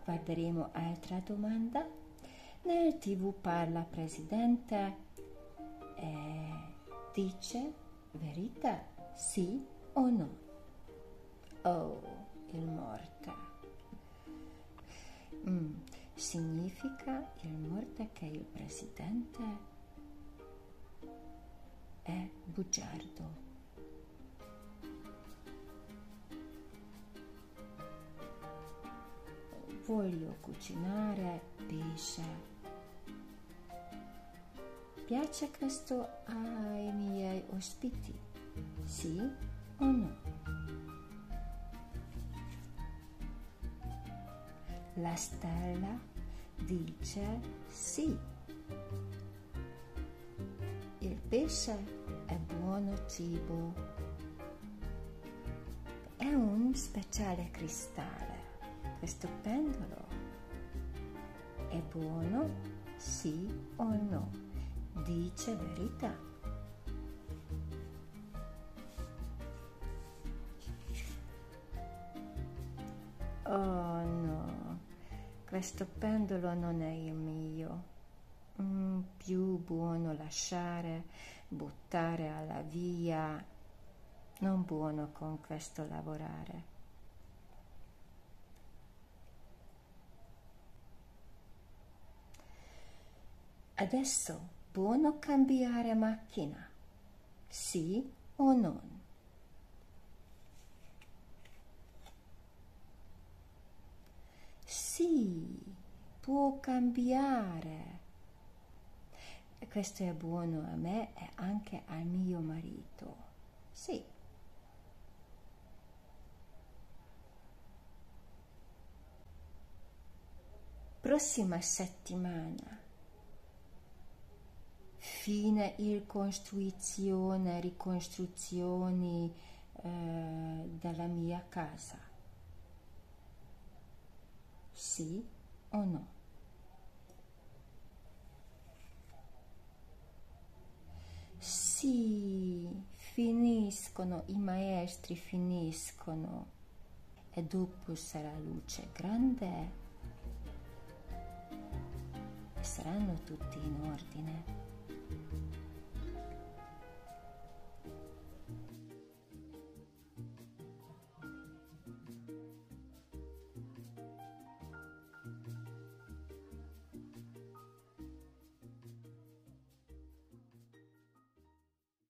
Guarderemo altra domanda. Nel TV parla presidente e dice verità, sì o no? Oh, il morte. Significa il morte che il presidente è bugiardo. Voglio cucinare pesce. Piace questo ai miei ospiti? Sì o no? La stella dice sì. Il pesce è buono cibo. È un speciale cristallo. Questo pendolo è buono, sì o no? Dice verità. Oh no, questo pendolo non è il mio. Più buono lasciare, buttare alla via. Non buono con questo lavorare. Adesso buono cambiare macchina? Sì o no? Sì, può cambiare. Questo è buono a me e anche al mio marito. Sì. Prossima settimana. Fine il costruzione, ricostruzioni della mia casa. Sì o no? Sì, finiscono, i maestri finiscono e dopo sarà luce grande e saranno tutti in ordine.